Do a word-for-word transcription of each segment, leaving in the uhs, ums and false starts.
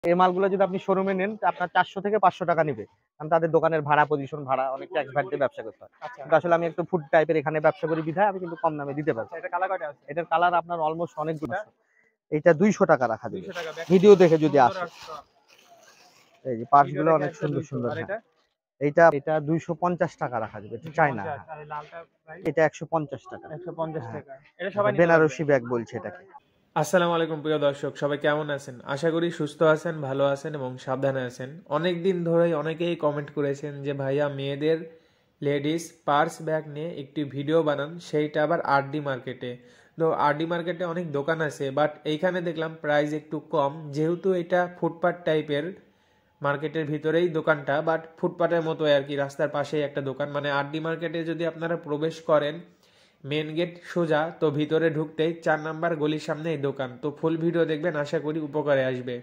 এই মালগুলো যদি আপনি শোরুমে নেন আপনার চারশো থেকে পাঁচশো টাকা নিবে, কারণ তাদের দোকানের ভাড়া, পজিশন ভাড়া, অনেক ট্যাক্স ভ্যাট দিয়ে ব্যবসা করতে হয়। কিন্তু আসলে আমি একটু ফুড টাইপের এখানে ব্যবসা করি বিধায় আমি কিন্তু কম দামে দিতে পারবো। এটা কালার কয়টা আছে? এটার কালার আপনার অলমোস্ট অনেকগুলো। এটা দুইশো টাকা রাখা যাবে ভিডিও দেখে যদি আসে। এই যে পার্টস গুলো অনেক সুন্দর সুন্দর। এইটা এটা দুইশো পঞ্চাশ টাকা রাখা যাবে, এটা চায়না। এটা একশো পঞ্চাশ টাকা। একশো পঞ্চাশ টাকা। এটা সবাই বেনারসি ব্যাগ বলছে এটাকে। আসসালামু আলাইকুম প্রিয় দর্শক, সবাই কেমন আছেন? আশা করি সুস্থ আছেন, ভালো আছেন এবং সাবধানে আছেন। অনেক দিন ধরেই অনেকেই কমেন্ট করেছেন যে ভাইয়া মেয়েদের লেডিস পার্স ব্যাগ নিয়ে একটি ভিডিও বানান, সেইটা আবার আরডি মার্কেটে। তো আরডি মার্কেটে অনেক দোকান আছে, বাট এইখানে দেখলাম প্রাইস একটু কম, যেহেতু এটা ফুটপাথ টাইপের মার্কেটের ভিতরেই দোকানটা, বাট ফুটপাথের মতো আর কি, রাস্তার পাশেই একটা দোকান। মানে আরডি মার্কেটে যদি আপনারা প্রবেশ করেন মেন গেট সোজা, তো ভিতরে ঢুকতেই চার নাম্বার গলির সামনে এই দোকান। তো ফুল ভিডিও দেখবেন, আশা করি উপকারে আসবে।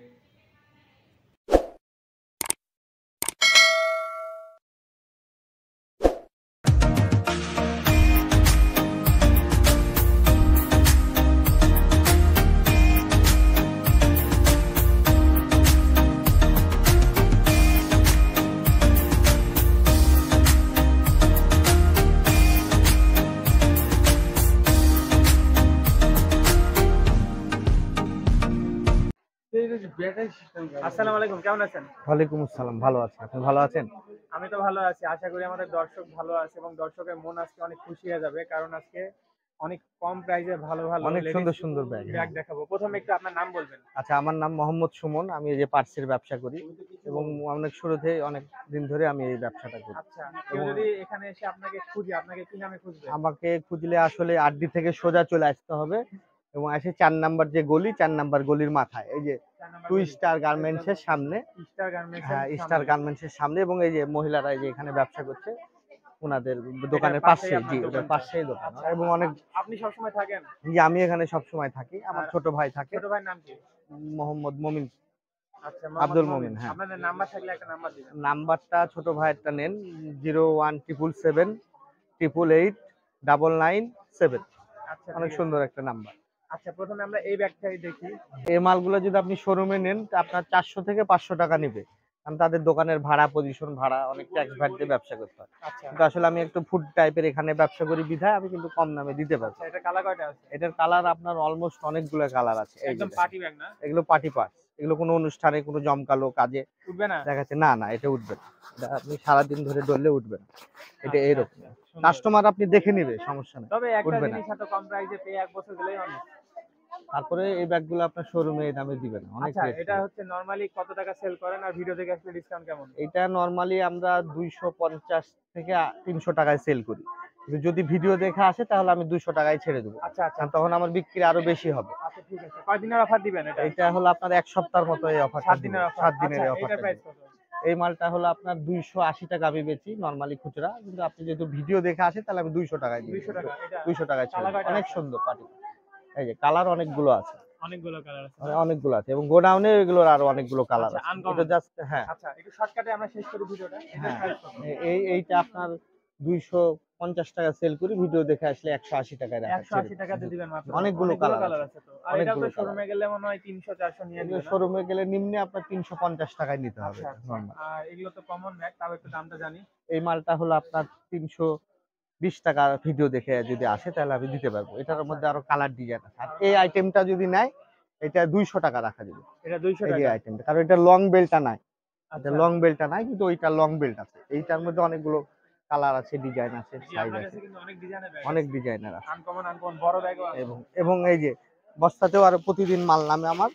আসসালামু আলাইকুম, কেমন আছেন? ওয়ালাইকুম আসসালাম, ভালো আছি। আপনি ভালো আছেন? আমি তো ভালো আছি। আশা করি আমাদের দর্শক ভালো আছে এবং দর্শকের মন আজকে অনেক খুশি হয়ে যাবে, কারণ আজকে অনেক কম প্রাইসে ভালো ভালো অনেক সুন্দর সুন্দর ব্যাগ ব্যাগ দেখাবো। প্রথমে একটু আপনার নাম বলবেন। আচ্ছা, আমার নাম মোহাম্মদ সুমন। আমি এই যে পার্সের ব্যবসা করি এবং অনেক শুরুতে অনেক দিন ধরে আমি এই ব্যবসাটা করি। আচ্ছা, কেউ যদি এখানে এসে আপনাকে খুঁজে, আপনাকে কি নামে খুঁজবে? আমাকে খুঁজলে আসলে আরডি থেকে সোজা চলে আসতে হবে এবং এসে চার নাম্বার যে গলি, চার নাম্বার গলির মাথায় এই যে টু স্টার গার্মেন্টস এর সামনে, স্টার গার্মেন্টস, হ্যাঁ স্টার গার্মেন্টস এর সামনে, এবং এই যে মহিলারা এই যে এখানে ব্যবসা করছে ওনাদের দোকানের পাশে, জি ওদের পাশেই দোকান। এবং অনেক, আপনি সব সময় থাকেন? জি আমি এখানে সব সময় থাকি। আমার ছোট ভাই থাকে। ছোট ভাইয়ের নাম কি? মোহাম্মদ মমিন। আচ্ছা, আব্দুল মমিন। হ্যাঁ, আপনাদের নাম্বার থাকলে একটা নাম্বার দিবেন। নাম্বারটা ছোট ভাইয়েরটা নেন, zero one triple seven triple eight double nine seven. আচ্ছা, অনেক সুন্দর একটা নাম্বার। আচ্ছা, প্রথমে আমরা এই ব্যাগটাই দেখি। এই মালগুলো যদি আপনি শোরুমে নেন আপনার চারশো থেকে পাঁচশো টাকা নিবে, কারণ তাদের দোকানের ভাড়া, পজিশন ভাড়া, অনেক ট্যাক্স ভ্যাট দিয়ে ব্যবসা করতে হয়। কিন্তু আসলে আমি একটু ফুড টাইপের এখানে ব্যবসা করি বিধায় আমি কিন্তু কম দামে দিতে পারবো। এটা কালার কয়টা আছে? এটার কালার আপনার অলমোস্ট অনেকগুলো কালার আছে। একদম পার্টি ব্যাগ না? এগুলো পার্টি পার্স। এগুলো কোনো অনুষ্ঠানে, কোনো জমকালো কাজে উঠবে না, দেখাচ্ছে না। না, এটা উঠবে না। এটা আপনি সারাদিন ধরে ডললে উঠবে না। এটা এইরকম কাস্টমার আপনি দেখে নিবে, সমস্যা নেই, তবে একটা উঠবে না। জিনিস এত কম প্রাইসে পেয়ে এক বছর গেলেই অনেক। তারপরে এই ব্যাগগুলো আপনার শোরুমে এই দামে দিবেন অনেক। আচ্ছা, এটা হচ্ছে নরমালি কত টাকা সেল করেন আর ভিডিও দেখে আসলে ডিসকাউন্ট কেমন? এটা নরমালি আমরা দুইশো পঞ্চাশ থেকে তিনশো টাকায় সেল করি, কিন্তু যদি ভিডিও দেখে আসে তাহলে আমি দুইশো টাকায় ছেড়ে দেবো। আচ্ছা আচ্ছা, তখন আমার বিক্রি আরো বেশি হবে। আচ্ছা ঠিক আছে। কয়দিনের অফার দিবেন এটা? এটা হলো আপনার এক সপ্তাহের মতো এই অফার। সাত দিনের অফার। সাত দিনের আচ্ছা, অফার। এটার প্রাইস কত? এই মালটা হলো আপনার দুইশো আশি টাকা আমি বেচি নরমালি খুচরা, কিন্তু আপনি যেহেতু ভিডিও দেখে আসে তাহলে আমি দুইশো টাকায় দিই। দুইশো টাকা। এটা দুইশো টাকায় ছেড়ে দেব। অনেক সুন্দর পার্টি। এই যে কালার অনেকগুলো আছে, অনেকগুলো কালার আছে, অনেকগুলো আছে এবং গোডাউনে এগুলোর আরো অনেকগুলো কালার আছে। এটা জাস্ট, হ্যাঁ আচ্ছা, একটু শর্টকাটে আমরা শেষ করি ভিডিওটা। হ্যাঁ, এই এইটা আপনার দুইশো পঞ্চাশ টাকা সেল করি, ভিডিও দেখে আসলে একশো আশি টাকায় রাখা। একশো আশি টাকা দিয়ে দিবেন মাত্র। অনেকগুলো কালার আছে তো। আর এটা তো শোরুমে গেলে মনে হয় তিনশো চারশো নিয়ে দিবেন। শোরুমে গেলে নিম্নে আপনার তিনশো পঞ্চাশ টাকায় নিতে হবে নরমাল। আর এগুলো তো কমন ব্যাগ, তাও একটু দামটা জানি। এই মালটা হলো আপনার তিনশো বিশ টাকা, ভিডিও দেখে যদি আসে তাহলে আমি দিতে পারবো। এটার মধ্যে আরো কালার ডিজাইন আছে। আর এই আইটেমটা যদি নেয় এটা দুইশো টাকা রাখা যাবে। এটা দুইশো টাকা এই আইটেমটা, কারণ এটা লং বেলটা নাই। এটা লং বেলটা নাই, কিন্তু ওইটা লং বেল্ট আছে। এইটার মধ্যে অনেকগুলো কালার আছে, ডিজাইন আছে, সাইজ আছে, অনেক ডিজাইনের ব্যাগ, অনেক ডিজাইনের আছে। আনকমন আনকমন বড় ব্যাগও আছে। এবং এবং এই যে বস্তাতেও আরো প্রতিদিন মাল নামে আমার।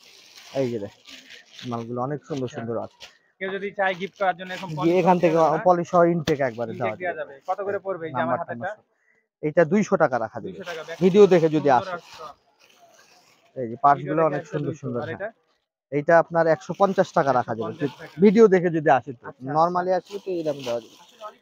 এই যে দেখ মালগুলো অনেক সুন্দর সুন্দর আছে। কেউ যদি চায় গিফট করার জন্য এরকম এখান থেকে পলিশ সহ ইনটেক একবারে দেওয়া যাবে। কত করে পড়বে এই যে আমার হাতেটা? এটা দুইশো টাকা রাখা যাবে ভিডিও দেখে যদি আসে। এই যে পার্টস গুলো অনেক সুন্দর সুন্দর। এইটা আপনার একশো পঞ্চাশ টাকা রাখা যাবে ভিডিও দেখে যদি আসে। তো নরমালি আসলে তো এই দাম দেওয়া যাবে।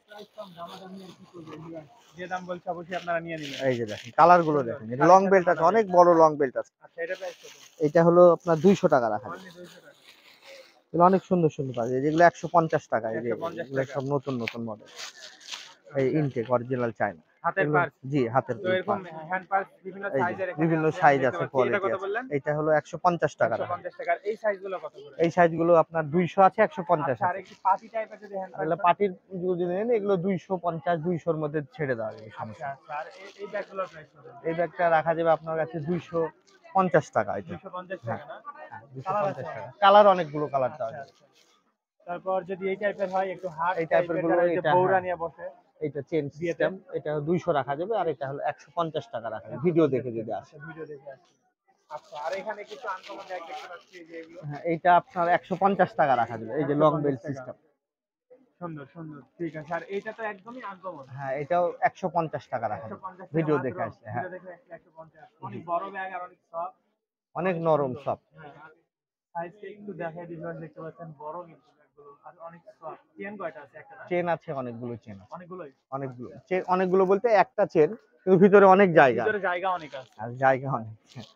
যে দাম বলছে অবশ্যই আপনারা নিয়ে নিবেন। এই যে দেখেন কালার গুলো দেখেন, এটা লং বেল্ট আছে, অনেক বড় লং বেল্ট আছে। আচ্ছা, এটা প্রাইস কত? এটা হলো আপনার দুইশো টাকা রাখা যাবে। এগুলো অনেক সুন্দর সুন্দর পাওয়া যায়, যেগুলো একশো পঞ্চাশ টাকা। এই যে এগুলো সব নতুন নতুন মডেল, এই ইনটেক অরিজিনাল চায়না। হাতের এগুলো পার্স। জি হাতের তো এরকম হ্যান্ড পার্স বিভিন্ন এই যে সাইজের এখানে বিভিন্ন আছে, সাইজ দেখতে আছে, পাচ্ছি। এটা কোয়ালিটি কত আছে। বললেন? এটা হলো একশো পঞ্চাশ টাকা একশো রাখা পঞ্চাশ টাকা। আর এই সাইজগুলো কত করে? এই সাইজগুলো আপনার দুইশো আছে, একশো পঞ্চাশ আচ্ছা, আর আছে। একটু পার্টি টাইপের যদি হ্যান্ড পার্স এগুলো পার্টির যদি নেন এগুলো দুইশো পঞ্চাশ দুইশো এর মধ্যে ছেড়ে দেওয়া যাবে, আচ্ছা সমস্যা নেই। আচ্ছা। আর এই এই ব্যাগগুলোর প্রাইস কত? এই ব্যাগটা রাখা যাবে আপনার কাছে দুইশো পঞ্চাশ টাকা। এটা দুইশো পঞ্চাশ হ্যাঁ টাকা না? হ্যাঁ দুইশো কালার পঞ্চাশ আছে টাকা। অনেক। কালার অনেকগুলো কালার দেওয়া আচ্ছা যাবে। আচ্ছা। তারপর যদি এই টাইপের হয় একটু হার্ড এই টাইপের টাইপের, গুলো যারা এই যে এটা বউরা হ্যাঁ নিয়ে বসে এটা চেন বিয়েতে। সিস্টেম, এটা দুইশো রাখা যাবে। আর এটা হলো একশো পঞ্চাশ টাকা রাখা যাবে, ভিডিও দেখে যদি আসে। আচ্ছা, ভিডিও দেখে আসি। আচ্ছা, আর এখানে কিছু আনকমন ব্যাগ দেখতে পাচ্ছি, এই যে এগুলো হ্যাঁ এইটা আপনার একশো পঞ্চাশ টাকা রাখা যাবে, এই যে লং বেল্ট একশো পঞ্চাশ টাকা। সিস্টেম। সুন্দর সুন্দর, ঠিক আছে। আর এইটা তো একদমই আনকমন। হ্যাঁ এটাও একশো পঞ্চাশ টাকা রাখা একশো যাবে, পঞ্চাশ টাকা ভিডিও মাত্র। দেখে আসলে। হ্যাঁ ভিডিও দেখে আসলে একশো পঞ্চাশ। অনেক বড় ব্যাগ আর অনেক সফট, অনেক অনেক নরম সুন্দর। সব। হ্যাঁ, আর সাইজটা একটু দেখাই দিবেন, দেখতে পাচ্ছেন বড় কিন্তু ব্যাগগুলো, আর অনেক সফট। চেন কয়টা আছে? একটা না? চেন আছে অনেকগুলো, চেন আছে অনেকগুলোই। অনেকগুলো চেন, অনেকগুলো বলতে একটা চেন কিন্তু ভিতরে অনেক জায়গা ভিতরে জায়গা অনেক আছে। আর জায়গা অনেক।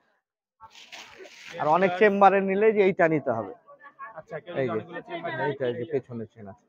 আর অনেক চেম্বারে নিলে যে এইটা নিতে হবে। আচ্ছা, কেউ এই যদি যে অনেকগুলো চেম্বার এইটা এই যে পেছনের চেন আছে।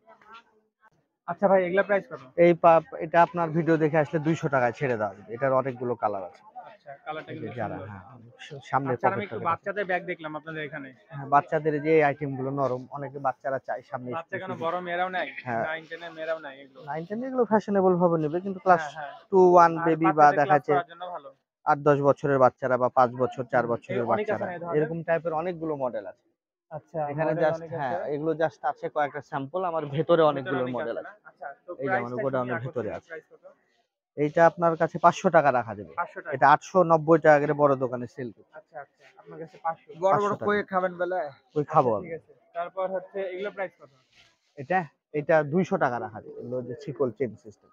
আচ্ছা ভাই, এগুলা প্রাইস কত? এই পাপ এটা আপনার ভিডিও দেখে আসলে দুইশো টাকায় ছেড়ে দেওয়া যাবে। এটার অনেকগুলো কালার আছে। আচ্ছা, কালারটা এই যে কিন্তু যারা সুন্দর। হ্যাঁ সামনের আচ্ছা, আর আমি পকেটটা একটু দেখেন। বাচ্চাদের ব্যাগ দেখলাম আপনাদের এখানে। হ্যাঁ বাচ্চাদের যে আইটেম গুলো নরম, অনেকে বাচ্চারা চায় সামনে বাচ্চা কেন, বড় মেয়েরাও নাই? হ্যাঁ নাইন টেন এর মেয়েরাও নাই এগুলো? নাইন টেন এগুলো ফ্যাশনেবল ভাবে নেবে, কিন্তু ক্লাস হ্যাঁ হ্যাঁ। টু ওয়ান আর বেবি বা বাচ্চাদের দেখা ক্লাস যাচ্ছে করার জন্য ভালো। আট দশ বছরের বাচ্চারা বা পাঁচ বছর চার হুম, এই বছরের অনেক আছে বাচ্চারা না এই ধরনের? এরকম টাইপের অনেকগুলো মডেল আছে। আচ্ছা, এখানে মডেল জাস্ট অনেক হ্যাঁ আছে। এগুলো জাস্ট আছে কয়েকটা স্যাম্পল, আমার ভেতরে ভিতরে অনেকগুলো অনেক মডেল আছে না? আছে। আচ্ছা, তো এই যে আমার প্রাইসটা শুনি, গোডাউনের ভেতরে আকর্ষণীয় আছে। প্রাইস কত? এইটা আপনার কাছে পাঁচশো টাকা রাখা যাবে। পাঁচশো টাকা। এটা আটশো নব্বই টাকা করে বড় দোকানে সেল করছে। আচ্ছা আচ্ছা, আপনার কাছে পাঁচশো। বড় বড় কই খাবেন বেলা কই খাবো আচ্ছা, আমি। ঠিক আছে। তারপর হচ্ছে এগুলো প্রাইস কত? এটা এটা দুইশো টাকা রাখা যাবে, এগুলো যে ছিকল চেন সিস্টেম।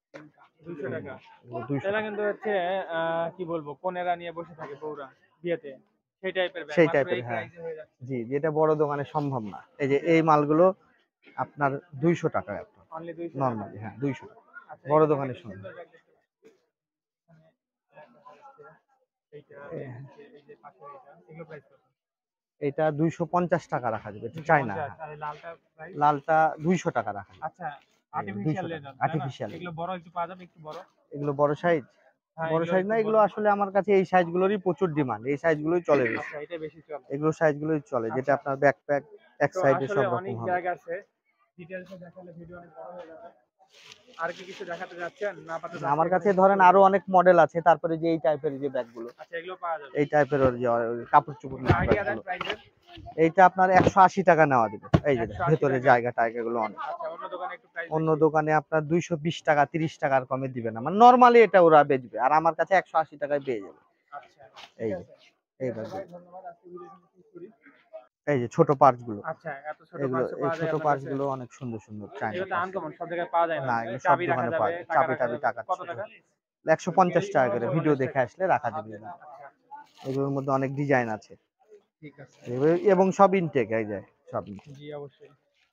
দুইশো টাকা। দুইশো এটা কিন্তু হচ্ছে আহ, কি বলবো, কনেরা নিয়ে বসে থাকে বউরা বিয়েতে, সেই টাইপের ব্যাগ, সেই মাত্র টাইপের এই হ্যাঁ প্রাইসে হয়ে যাচ্ছে। জি, যেটা বড় দোকানে সম্ভব না। এই যে এই মালগুলো আপনার দুইশো টাকা আপনার অনলি দুইশো টাকা। নর্মালি হ্যাঁ দুইশো টাকা আচ্ছা, বড় এখানে দোকানে একটা সম্ভব। সুন্দর ব্যাগ দেখতে পাচ্ছি। এখানে ব্যাগ আছে, এইটা, এই যে পাশে এইটা, এগুলো প্রাইস কত? এটা দুইশো পঞ্চাশ টাকা রাখা যাবে, এটা চাইনা। পঞ্চাশ। আর এই লালটা প্রাইস? লালটা দুইশো টাকা রাখা যাবে। আচ্ছা, দুইশো আর্টিফিশিয়াল টাকা লেদার, আর্টিফিশিয়াল। এগুলো বড় একটু পাওয়া যাবে, একটু বড়? এগুলো বড় সাইজ, হ্যাঁ, বড় এগুলো সাইজ না, একটু এগুলো বড়। আসলে আমার কাছে এই সাইজগুলোরই প্রচুর ডিমান্ড, এই সাইজগুলোই চলে বেশি। আচ্ছা, এটা বেশি চলে। এগুলো সাইজগুলোই চলে, যেটা আচ্ছা। আপনার ব্যাকপ্যাক এক তো সাইডে আসলে সব রকম অনেক হবে। ব্যাগ আছে, ডিটেইলসে দেখালে ভিডিও অনেক বড় হয়ে যাবে। আর কি কিছু দেখাতে যাচ্ছেন না? আপাতত আমার কাছে এখানে ধরেন আরো অনেক মডেল আছে, তারপরে যে এই টাইপের যে ব্যাগগুলো, আচ্ছা, এগুলো পাওয়া যাবে। এই টাইপের ওর যে কাপড় চোপড় আইডিয়া দেন ব্যাগগুলো, প্রাইসের। এইটা আপনার একশো আশি টাকা নেওয়া যাবে। এই যে একশো আশি ভেতরে টাকা। জায়গা টায়গাগুলো অনেক। আচ্ছা, অন্য দোকানে একটু প্রাইস অন্য বেশি। দোকানে আপনার দুইশো বিশ টাকা তিরিশ টাকার কমে দিবে না, মানে নরমালি এটা ওরা বেচবে, আর আমার কাছে একশো আশি টাকায় পেয়ে যাবে। আচ্ছা, এই ঠিক যে আছে। এই ঠিক আছে ভাই, ব্যাগগুলো, ধন্যবাদ। আজকে ভিডিও শেষ করি। এই যে ছোট পার্টস গুলো, আচ্ছা, এত ছোট এগুলো পার্টসও এই পাওয়া যায় ছোট আপনার পার্টস কাছে? গুলো অনেক সুন্দর সুন্দর চাইনা এগুলো তো পার্টস। আনকমন, সব জায়গায় পাওয়া যায় না। না এগুলো সব চাবি রাখা দোকানে যাবে, পাওয়া যায়, টাকা চাবি রাখা টাবি যাবে। টাকা কত টাকা? একশো পঞ্চাশ টাকা করে, ভিডিও চল্লিশ দেখে টাকা। আসলে রাখা যাবে। আচ্ছা আচ্ছা, এগুলোর মধ্যে অনেক ডিজাইন আছে, ঠিক আছে। এগুলো- এবং সব ইনটেক এই যায় সব intake। জি, অবশ্যই।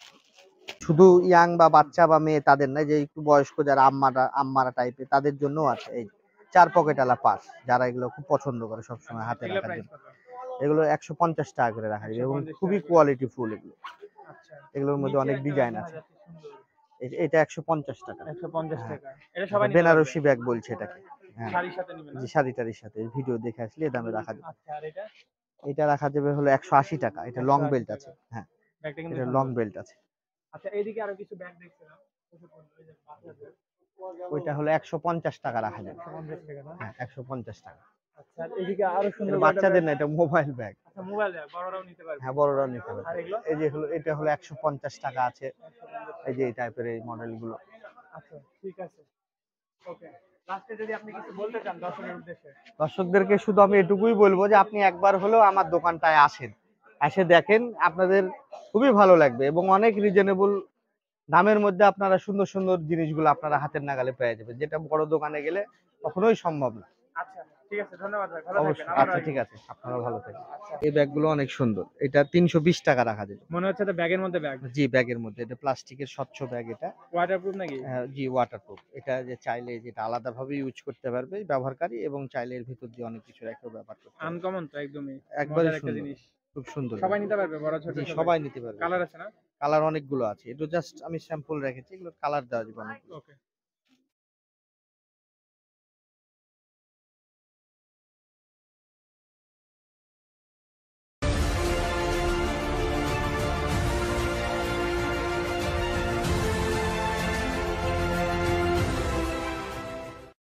শুধু ইয়াং বা বাচ্চা বা মেয়ে তাদের না, যে একটু বয়স্ক যারা আম্মারা আম্মারা টাইপের তাদের জন্য আছে এই চার পকেট আলা পার্স, যারা এগুলো খুব পছন্দ করে সবসময় হাতে এগুলো রাখার প্রাইস জন্য। কত? এগুলো একশো পঞ্চাশ টাকা করে রাখা যাবে এবং একশো পঞ্চাশ খুবই টাকা করে। কোয়ালিটি ফুল এগুলো। আচ্ছা, এগুলোর মধ্যে নিচে অনেক একটা ডিজাইন দেখা আছে। যাচ্ছে সুন্দর। এই- এটা একশো পঞ্চাশ টাকা। একশো পঞ্চাশ হ্যাঁ, টাকা। এটা এটা সবাই নিতে পারবে? বেনারসি ব্যাগ বলছে এটাকে। হ্যাঁ শাড়ির সাথে নিবে না? জি, শাড়ি টাড়ির সাথে ভিডিও দেখে আসলে এই দামে রাখা যাবে। আচ্ছা, আর এটা? এটা রাখা যাবে হলো একশো আশি টাকা, এটা লং একশো আশি বেল্ট টাকা। আছে। হ্যাঁ ব্যাগটা কিন্তু এটা লং সুন্দর। বেল্ট আছে। আচ্ছা, এইদিকে আরো কিছু ব্যাগ দেখছিলাম। ওই যে বাচ্চাদের। ওইটা হলো একশো পঞ্চাশ টাকা রাখা যাবে। একশো পঞ্চাশ টাকা না? হ্যাঁ একশো পঞ্চাশ টাকা। আচ্ছা, আর এদিকে আরো সুন্দর এটা কয়টা বাচ্চাদের ব্যাগ। না, এটা মোবাইল ব্যাগ। আচ্ছা, মোবাইল ব্যাগ, বড়রাও নিতে পারবে। হ্যাঁ বড়রাও নিতে আর পারবে। এগুলো? এই যে হলো এটা হলো একশো পঞ্চাশ টাকা আছে, এই যে এই টাইপের এই মডেল গুলো। আচ্ছা, ঠিক আছে। ওকে। লাস্টে যদি আপনি কিছু বলতে চান দর্শকের উদ্দেশ্যে। দর্শকদেরকে শুধু আমি এটুকুই বলবো যে আপনি একবার হলেও আমার দোকানটায় আসেন, এসে দেখেন, আপনাদের খুবই ভালো লাগবে এবং অনেক রিজনেবল দামের মধ্যে আপনারা সুন্দর সুন্দর জিনিসগুলো আপনারা হাতের নাগালে পেয়ে যাবেন, যেটা বড় দোকানে গেলে কখনোই সম্ভব না। আচ্ছা, ঠিক আছে। ধন্যবাদ ভাই, ভালো থাকবেন। অবশ্যই, আবারও আচ্ছা আসবেন। ঠিক আছে, আপনারা ভালো থাকবেন। আচ্ছা। এই ব্যাগগুলো অনেক সুন্দর, এটা তিনশো বিশ টাকা রাখা যাবে। মনে হচ্ছে তো ব্যাগের মধ্যে ব্যাগ। জি ব্যাগের মধ্যে, এটা প্লাস্টিকের স্বচ্ছ ব্যাগ এটা। ওয়াটারপ্রুফ নাকি? আহ, জি ওয়াটারপ্রুফ, এটা যে চাইলে যেটা আলাদাভাবে ইউজ করতে পারবে ব্যবহারকারী, এবং চাইলে এর ভিতর দিয়ে অনেক কিছু রেখেও ব্যবহার করতে পারবে। আনকমন তো একদমই। একবারে মজার একটা সুন্দর, জিনিস। খুব সুন্দর সবাই ব্যাগ। নিতে পারবে, বড় ছোট জি সবাই? সবাই নিতে পারবে। কালার আছে না? কালার অনেকগুলো আছে, এটা জাস্ট আমি স্যাম্পল রেখেছি, এগুলো কালার দেওয়া যাবে অনেকগুলো। ওকে।